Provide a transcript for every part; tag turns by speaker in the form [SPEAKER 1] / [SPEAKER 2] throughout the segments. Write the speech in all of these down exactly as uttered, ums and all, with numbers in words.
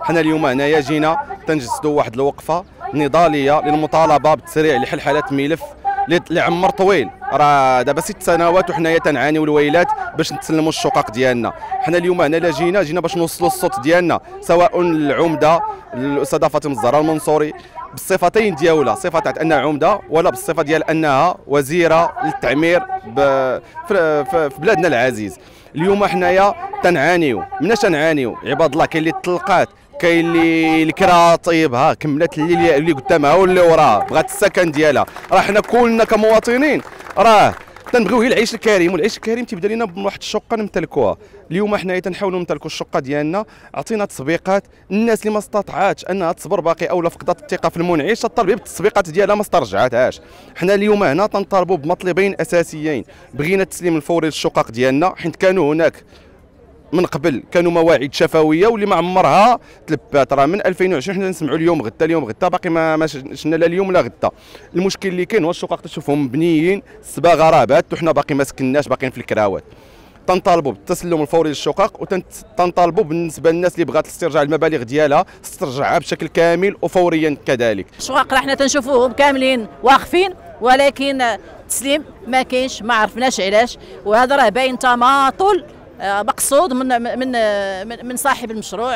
[SPEAKER 1] حنا اليوم هنايا جينا تنجسدوا واحد الوقفه نضاليه للمطالبه بالتسريع لحل ملف اللي عمر طويل. راه دابا ست سنوات وحنايا تنعانيو الويلات باش نتسلموا الشقق ديالنا. حنا اليوم هنا لا جينا جينا باش نوصلوا الصوت ديالنا، سواء العمده الاستاذه فاطمه الزهراء المنصوري بالصفتين ديالها، صفه تاع انها عمده ولا بالصفه ديال انها وزيره للتعمير في بلادنا العزيز. اليوم حنايا تنعانيو، مناش تنعانيو عباد الله، كاين اللي طلقات، كاين اللي الكرا طيبها كملت اللي اللي قدامها واللي وراها بغات السكن ديالها. راه حنا كلنا كمواطنين راه تنبغيو غير العيش الكريم، والعيش الكريم تيبدا لينا بواحد الشقه نمتلكوها. اليوم حنايا تنحاولوا نمتلكوا الشقه ديالنا، عطينا تسبيقات. الناس اللي ما استطاعتش انها تصبر باقي اولا فقدت الثقه في المنعش تطالب بالتسبيقات ديالها ما استرجعتهاش. حنا اليوم هنا تنطالبوا بمطلبين اساسيين، بغينا التسليم الفوري للشقق ديالنا، حيت كانوا هناك من قبل كانوا مواعيد شفويه واللي ما عمرها تلبات. راه من ألفين وعشرين حنا نسمعوا اليوم غدا اليوم غدا، باقي ما ما شفنا لا اليوم لا غدا. المشكل اللي كاين هو الشقق تشوفهم مبنيين، الصباغه راه بات وحنا باقي ما سكناش، باقيين في الكراوات. تنطالبوا بالتسلم الفوري للشقق، وتنطالبوا بالنسبه للناس اللي بغات استرجاع المبالغ ديالها استرجعها بشكل كامل وفوريا كذلك.
[SPEAKER 2] الشقق راه حنا تنشوفوهم كاملين واقفين، ولكن التسليم ما كاينش، ما عرفناش علاش، وهذا راه باين تماطل مقصود من من من صاحب المشروع.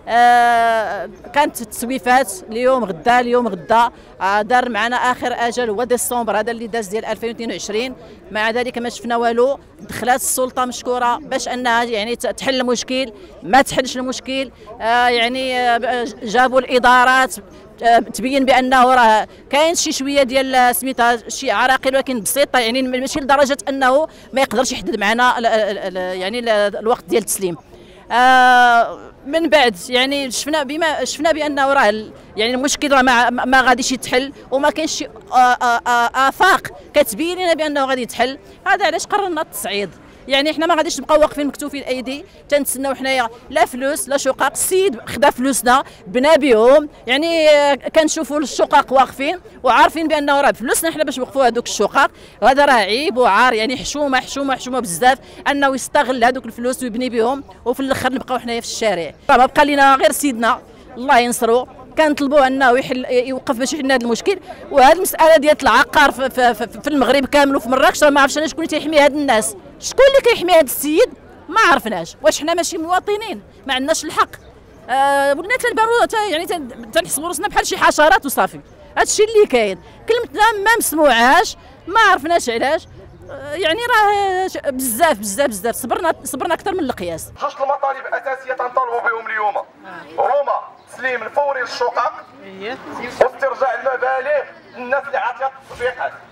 [SPEAKER 2] آه كانت التسويفات اليوم غدا اليوم غدا، آه دار معنا اخر اجل هو ديسمبر هذا اللي داز ديال ألفين واثنين وعشرين. مع ذلك ما شفنا والو. دخلات السلطه مشكوره باش انها يعني تحل المشكل، ما تحلش المشكل. آه يعني آه جابوا الادارات تبين بانه راه كاين شي شويه ديال سميتها شي عراقيل، ولكن بسيطه، يعني ماشي لدرجه انه ما يقدرش يحدد معنا يعني الوقت ديال التسليم. آه من بعد يعني شفنا بما شفنا بانه راه يعني المشكل راه ما, ما غاديش يتحل، وما كاينش شي افاق كتبين لنا بانه غادي يتحل. هذا علاش قررنا التصعيد. يعني حنا ما غاديش نبقاو واقفين مكتوفي الايدي تنتسناو حنايا لا فلوس لا شقق. السيد خدا فلوسنا بنا بهم، يعني كنشوفوا الشقق واقفين وعارفين بانه راه بفلوسنا حنا باش نوقفوا هذوك الشقق. وهذا راه عيب وعار، يعني حشومه حشومه حشومه بزاف انه يستغل هذوك الفلوس ويبني بهم، وفي الاخر نبقاو حنايا في الشارع. ما بقى لينا غير سيدنا الله ينصرو، كنطلبوا انه يحل يوقف باش يحل هذا المشكل. وهذه المساله ديال العقار في, في, في, في المغرب كامل وفي مراكش ما عرفتش انا شكون اللي تيحمي هاد الناس، شكون اللي كيحمي هذا السيد ما عرفناش. واش حنا ماشي مواطنين ما عندناش الحق؟ آه ولينا تنبانو يعني تنحسبوا راسنا بحال شي حشرات وصافي. هذا الشيء اللي كاين، كلمتنا ما مسموعاش، ما عرفناش علاش. آه يعني راه بزاف بزاف بزاف صبرنا صبرنا اكثر من القياس.
[SPEAKER 1] جوج المطالب اساسيه تنطالبوا بهم اليوم، هما التسليم الفوري للشقق واسترجاع المبالغ للناس اللي عطيات التطبيقات.